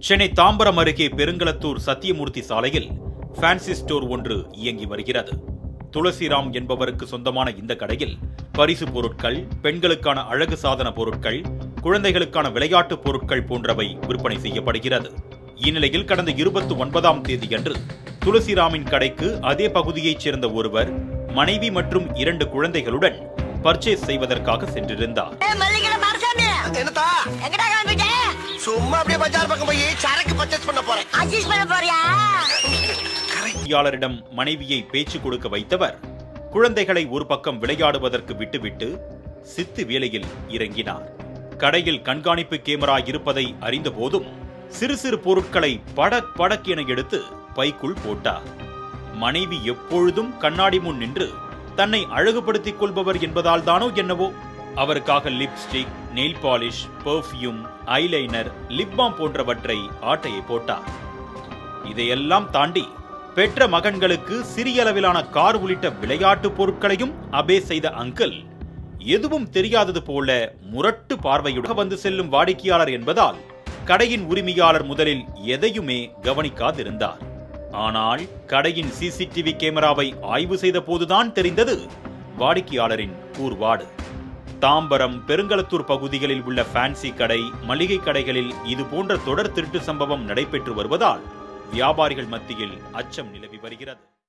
சென்னை தாம்பரம் அருகே பெருங்களத்தூர் சத்தியமூர்த்தி சாலையில் fancy store ஒன்று இயங்கி வருகிறது. துளசிராம் என்பவருக்கு சொந்தமான இந்த கடையில் பரிசு பொருட்கள், பெண்களுக்கான அழகு சாதன பொருட்கள், குழந்தைகளுக்கான விளையாட்டு பொருட்கள் போன்றவை விற்பனை செய்யப்படுகிறது. இந்நிலையில் கடந்த 29ஆம் தேதியன்று துளசிராமின் கடைக்கு அதே பகுதியைச் சேர்ந்த ஒருவர் மனைவி மற்றும் 2 குழந்தைகளுடன் பர்ச்சேஸ் செய்வதற்காக சென்றிருந்தார். பொறியாளரிடம் மனைவியை பேச்சு கொடுக்க வைத்தவர் குழந்தைகளை ஒரு பக்கம் விளையாடுவதற்கு விட்டுவிட்டு சித்து வேலையில் இறங்கினார். கடையில் கண்காணிப்பு கேமரா இருப்பதை அறிந்த போதும் சிறு சிறு பொருட்களை படக் படக் என எடுத்து பைக்குள் போட்டார். மனைவி எப்பொழுதும் கண்ணாடி முன் நின்று தன்னை அழகுபடுத்திக் கொள்பவர் என்பதால் தானோ என்னவோ அவருக்காக lipstick, nail polish, perfume, eyeliner, lip balm போன்றவற்றை ஆட்டையை போட்டார். இதையெல்லாம் தாண்டி பெற்ற மகன்களுக்கு சிறிய அளவிலான கார் உள்ளிட்ட விளையாட்டு பொருட்களையும் அபே செய்த அங்கிள் எதுவும் தெரியாதது போல முரட்டு பார்வையுடன் வந்து செல்லும் வாடிக்கையாளர் என்பதால் கடையின் உரிமையாளர் முதலில் எதையுமே கவனிக்காதிருந்தார். ஆனால் கடையின் சிசிடிவி கேமராவை ஆய்வு செய்த போதுதான் தெரிந்தது வாடிக்கையாளரின் கூர்வாடு. தாம்பரம், பெருங்களத்தூர் பகுதிகளில் உள்ள ஃபேன்சி கடை, மளிகை கடைகளில் இதுபோன்ற தொடர் திருட்டு சம்பவம் நடைபெற்று வருவதால் வியாபாரிகள் மத்தியில் அச்சம் நிலவி வருகிறது.